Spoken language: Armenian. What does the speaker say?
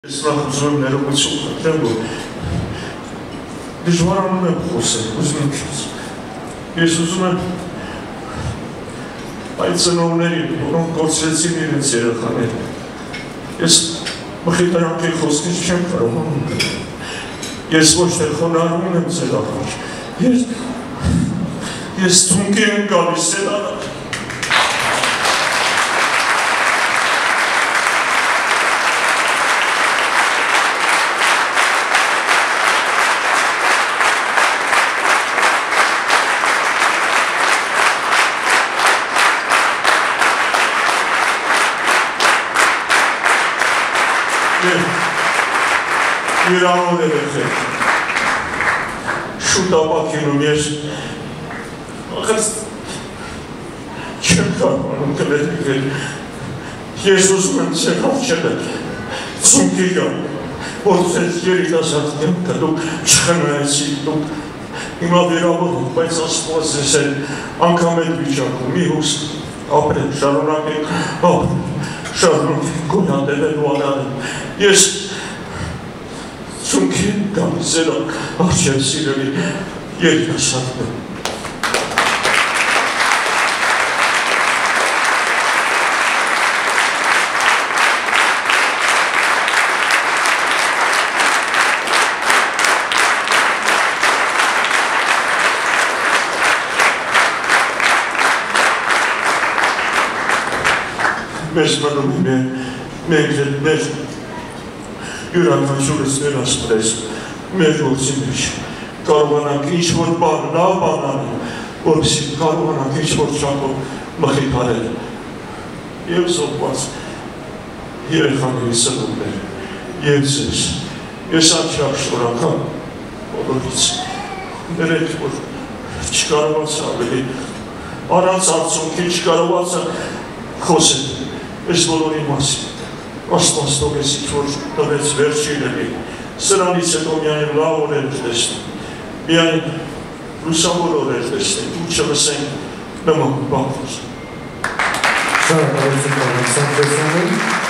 Es nachher so eine Revolution Tempo. Deci oara nu ne puse, uzminiți. Iisus me ai să nu uneri, nu conțeți mirențele cane. Es măhitarea că hostis ce fără. Es voște honar nu ne înțeleg. Es tunke în galisela. Mirano de veche. Șuta pachinu ești. Acest ce nu crede că Iisus mă înțeleg cele. Sunt chiga. Orice chieri da să tem că tu șhănăți tu. Ima viravo pai să spose se ancamet bichacu mihus. Apre șarunake. Șarunake goia de venuada. Ești sunt camisela acessilor ieri passato. Mesmo no mesmo Յուրական շուրսներ ասպրես, մեր գործիմեջ, կարողանանք ինչ-որ բան, լավ բան անել, որպեսզի կարողանանք ինչ-որ չափով մխիթարել։ Եվ զոհված երեխաների սնունդներ, և ձեզ, ես անչափ շնորհակալ բոլորից, ներեք, որ չկարողացա ավելի, առանց արդյունքի չկարողացա խոսել, այս բոլորի մասին։ Աստված թողեց ինչ-որ տվեց վերջինը, սրանից հետո միայն լավ օրեր տեսնենք, միայն լուսավոր օրեր տեսնենք, ու չլսենք նման բան խոսել։